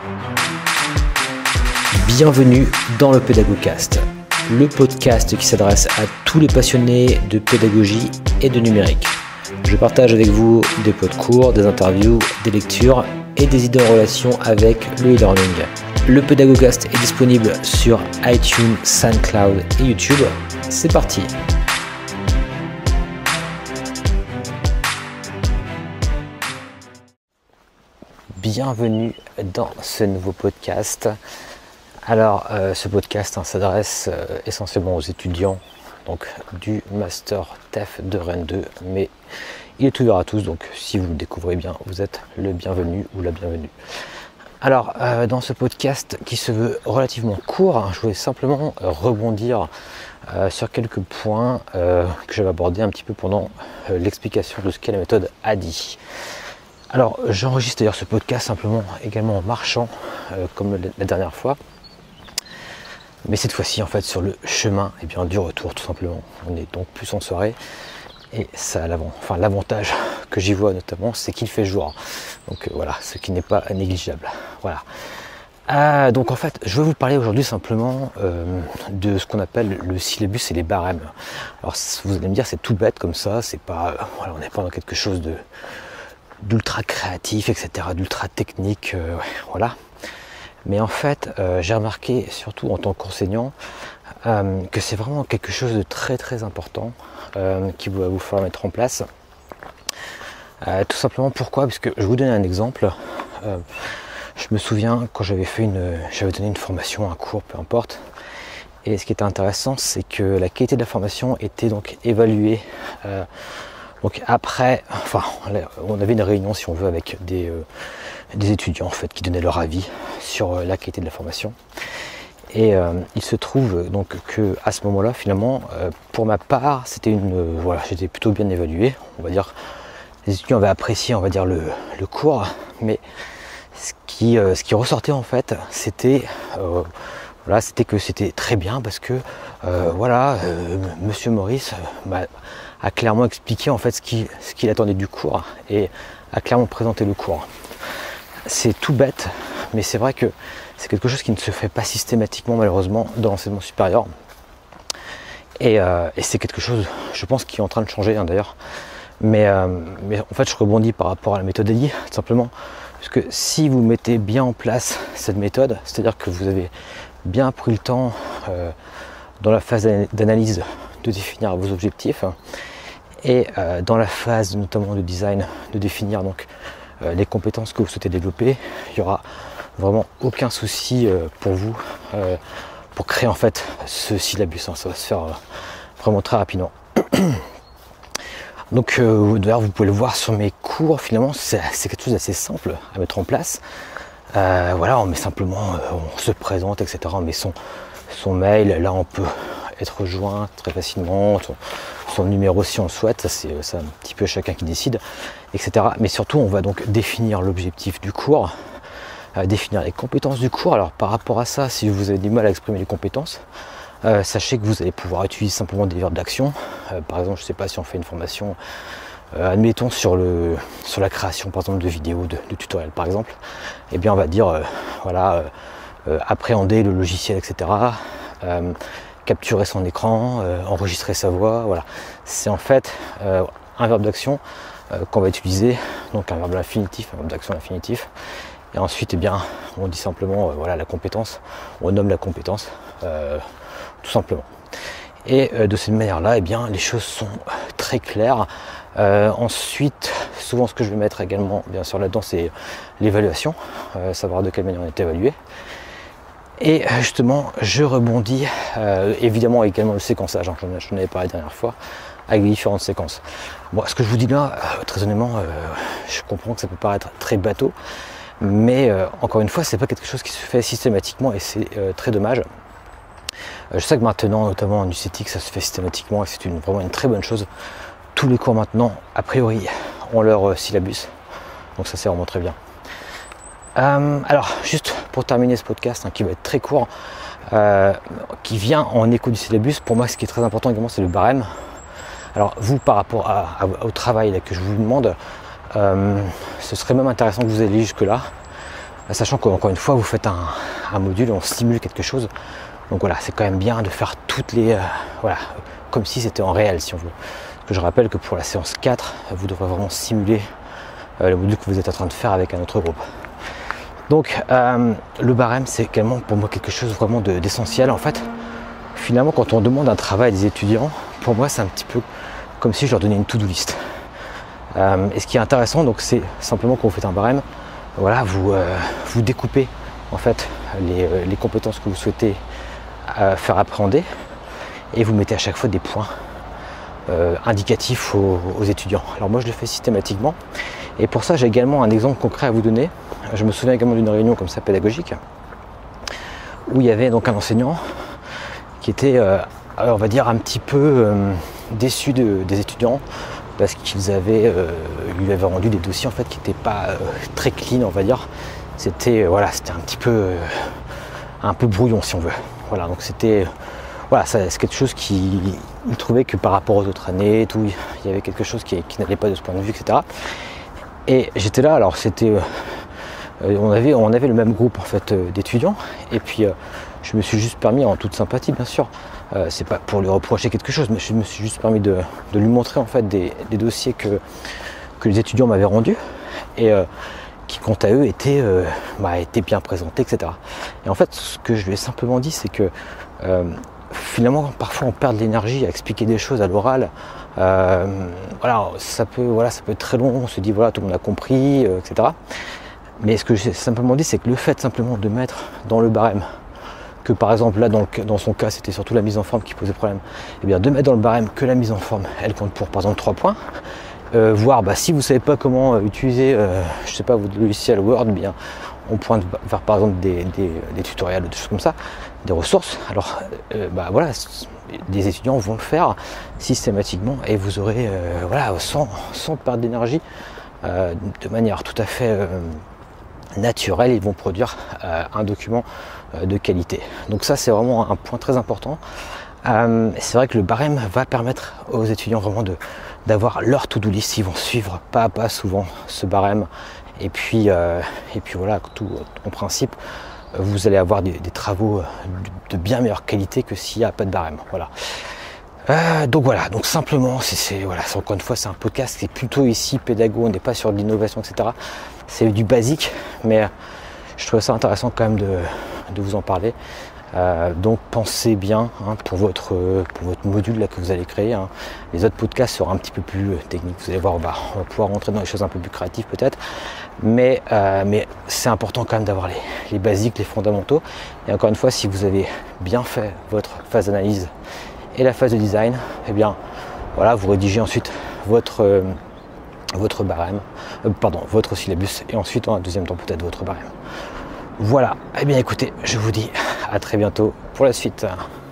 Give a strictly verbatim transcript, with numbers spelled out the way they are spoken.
Bienvenue dans le Pédagogcast, le podcast qui s'adresse à tous les passionnés de pédagogie et de numérique. Je partage avec vous des pots de cours, des interviews, des lectures et des idées en relation avec le e-learning. Le Pédagogcast est disponible sur iTunes, SoundCloud et YouTube. C'est parti! Bienvenue dans ce nouveau podcast. Alors, euh, ce podcast hein, s'adresse euh, essentiellement aux étudiants donc, du Master T E F de Rennes deux, mais il est ouvert à tous, donc si vous le découvrez bien, vous êtes le bienvenu ou la bienvenue. Alors, euh, dans ce podcast qui se veut relativement court, hein, je voulais simplement euh, rebondir euh, sur quelques points euh, que j'avais abordés un petit peu pendant euh, l'explication de ce qu'est la méthode A D I. Alors, j'enregistre d'ailleurs ce podcast simplement également en marchant, euh, comme la dernière fois. Mais cette fois-ci, en fait, sur le chemin eh bien, du retour, tout simplement. On est donc plus en soirée. Et ça a l'avant, enfin, l'avantage que j'y vois notamment, c'est qu'il fait jour. Donc euh, voilà, ce qui n'est pas négligeable. Voilà. Euh, donc en fait, je vais vous parler aujourd'hui simplement euh, de ce qu'on appelle le syllabus et les barèmes. Alors vous allez me dire, c'est tout bête comme ça. C'est pas, euh, voilà, on n'est pas dans quelque chose de d'ultra créatif, et cetera, d'ultra technique, euh, ouais, voilà. Mais en fait, euh, j'ai remarqué, surtout en tant qu'enseignant, euh, que c'est vraiment quelque chose de très très important euh, qui va vous falloir mettre en place. Euh, tout simplement pourquoi? Parce que je vais vous donner un exemple. Euh, je me souviens quand j'avais fait une, j'avais donné une formation, un cours, peu importe. Et ce qui était intéressant, c'est que la qualité de la formation était donc évaluée. Euh, Donc après, enfin, on avait une réunion, si on veut, avec des, euh, des étudiants en fait qui donnaient leur avis sur euh, la qualité de la formation. Et euh, il se trouve donc que à ce moment-là, finalement, euh, pour ma part, c'était une, euh, voilà, j'étais plutôt bien évalué. On va dire, les étudiants avaient apprécié, on va dire, le, le cours, mais ce qui, euh, ce qui ressortait en fait, c'était euh, voilà, c'était que c'était très bien parce que euh, voilà, euh, Monsieur Maurice m'a a clairement expliqué en fait ce qu'il ce qu'il attendait du cours et a clairement présenté le cours. C'est tout bête, mais c'est vrai que c'est quelque chose qui ne se fait pas systématiquement malheureusement dans l'enseignement supérieur. Et, euh, et c'est quelque chose, je pense, qui est en train de changer hein, d'ailleurs. Mais, euh, mais en fait, je rebondis par rapport à la méthode A D I, tout simplement, parce que si vous mettez bien en place cette méthode, c'est-à-dire que vous avez bien pris le temps euh, dans la phase d'analyse de définir vos objectifs et euh, dans la phase notamment de design de définir donc euh, les compétences que vous souhaitez développer, il n'y aura vraiment aucun souci euh, pour vous euh, pour créer en fait ce syllabus, hein. Ça va se faire euh, vraiment très rapidement. Donc euh, d'ailleurs vous pouvez le voir sur mes cours, finalement c'est quelque chose d'assez simple à mettre en place. Euh, voilà, on met simplement, euh, on se présente, et cetera. On met son, son mail, là on peut être rejoint très facilement, son, son numéro si on le souhaite, ça c'est un petit peu chacun qui décide, et cetera. Mais surtout on va donc définir l'objectif du cours, euh, définir les compétences du cours. Alors par rapport à ça, si vous avez du mal à exprimer les compétences, euh, sachez que vous allez pouvoir utiliser simplement des verbes d'action. Euh, par exemple, je ne sais pas si on fait une formation, euh, admettons sur, le, sur la création par exemple de vidéos, de, de tutoriels par exemple, et eh bien on va dire, euh, voilà, euh, euh, appréhender le logiciel, et cetera. Euh, capturer son écran, euh, enregistrer sa voix, voilà. C'est en fait euh, un verbe d'action euh, qu'on va utiliser, donc un verbe infinitif, un verbe d'action infinitif. Et ensuite, eh bien, on dit simplement, euh, voilà, la compétence, on nomme la compétence, euh, tout simplement. Et euh, de cette manière-là, eh bien, les choses sont très claires. Euh, ensuite, souvent, ce que je vais mettre également, bien sûr, là-dedans, c'est l'évaluation, euh, savoir de quelle manière on est évalué. Et justement, je rebondis, euh, évidemment également le séquençage, hein, j'en avais parlé la dernière fois, avec les différentes séquences. Bon, ce que je vous dis là, euh, très honnêtement, euh, je comprends que ça peut paraître très bateau, mais euh, encore une fois, c'est pas quelque chose qui se fait systématiquement et c'est euh, très dommage. Euh, je sais que maintenant, notamment en U C T I C, ça se fait systématiquement et c'est une, vraiment une très bonne chose. Tous les cours maintenant, a priori, ont leur euh, syllabus, donc ça c'est vraiment très bien. Euh, alors, juste pour terminer ce podcast hein, qui va être très court, euh, qui vient en écho du syllabus, pour moi ce qui est très important également c'est le barème. Alors vous par rapport à, à, au travail là, que je vous demande, euh, ce serait même intéressant que vous alliez jusque là. sachant qu'encore une fois vous faites un, un module, on simule quelque chose, donc voilà, c'est quand même bien de faire toutes les, euh, voilà, comme si c'était en réel si on veut. Parce que je rappelle que pour la séance quatre, vous devrez vraiment simuler euh, le module que vous êtes en train de faire avec un autre groupe. Donc euh, le barème, c'est également pour moi quelque chose vraiment de, d'essentiel. En fait, finalement, quand on demande un travail à des étudiants, pour moi c'est un petit peu comme si je leur donnais une to-do list. Euh, et ce qui est intéressant, donc, c'est simplement quand vous faites un barème, voilà, vous, euh, vous découpez en fait les, les compétences que vous souhaitez euh, faire appréhender, et vous mettez à chaque fois des points euh, indicatifs aux, aux étudiants. Alors moi je le fais systématiquement, et pour ça j'ai également un exemple concret à vous donner. Je me souviens également d'une réunion comme ça pédagogique, où il y avait donc un enseignant qui était, euh, on va dire, un petit peu euh, déçu de, des étudiants, parce qu'ils avaient, euh, lui avaient rendu des dossiers en fait qui n'étaient pas euh, très clean, on va dire. C'était, euh, voilà, c'était un petit peu, euh, un peu brouillon si on veut. Voilà, donc c'était, euh, voilà, ça, c'est quelque chose qui, il trouvait que par rapport aux autres années, et tout, il y avait quelque chose qui, qui n'allait pas de ce point de vue, et cetera. Et j'étais là, alors c'était, euh, on avait, on avait le même groupe en fait euh, d'étudiants, et puis euh, je me suis juste permis, en toute sympathie bien sûr, euh, c'est pas pour lui reprocher quelque chose, mais je me suis juste permis de, de lui montrer en fait des, des dossiers que, que les étudiants m'avaient rendus, et euh, qui quant à eux étaient, euh, bah, étaient bien présentés, et cetera. Et en fait, ce que je lui ai simplement dit, c'est que euh, finalement, parfois on perd de l'énergie à expliquer des choses à l'oral. Euh, voilà, ça peut, voilà, ça peut être très long, on se dit voilà, tout le monde a compris, euh, et cetera. Mais ce que j'ai simplement dit, c'est que le fait simplement de mettre dans le barème, que par exemple là dans, le, dans son cas c'était surtout la mise en forme qui posait problème, et bien de mettre dans le barème que la mise en forme, elle compte pour par exemple trois points, euh, voire bah, si vous ne savez pas comment utiliser, euh, je sais pas, votre logiciel Word, bien on pointe vers par exemple des, des, des tutoriels ou des choses comme ça, des ressources, alors euh, bah voilà, des étudiants vont le faire systématiquement, et vous aurez euh, voilà, sans, sans perdre d'énergie, euh, de manière tout à fait euh, naturelle, ils vont produire euh, un document euh, de qualité. Donc ça c'est vraiment un point très important. Euh, c'est vrai que le barème va permettre aux étudiants vraiment de d'avoir leur to-do list, ils vont suivre pas à pas souvent ce barème, et puis, euh, et puis voilà, tout en principe vous allez avoir des, des travaux de bien meilleure qualité que s'il n'y a pas de barème. Voilà. Euh, donc voilà, donc simplement, c'est, c'est, voilà, c'est, encore une fois, c'est un podcast qui est plutôt ici pédago, on n'est pas sur de l'innovation, et cetera. C'est du basique, mais je trouvais ça intéressant quand même de, de vous en parler. Euh, donc pensez bien hein, pour, votre, pour votre module là, que vous allez créer. Hein. Les autres podcasts seront un petit peu plus euh, techniques, vous allez voir, on va, on va pouvoir rentrer dans des choses un peu plus créatives peut-être. Mais, euh, mais c'est important quand même d'avoir les, les basiques, les fondamentaux. Et encore une fois, si vous avez bien fait votre phase d'analyse et la phase de design, eh bien voilà, vous rédigez ensuite votre, euh, votre barème, euh, pardon, votre syllabus, et ensuite en un deuxième temps peut-être votre barème. Voilà, eh bien écoutez, je vous dis à très bientôt pour la suite.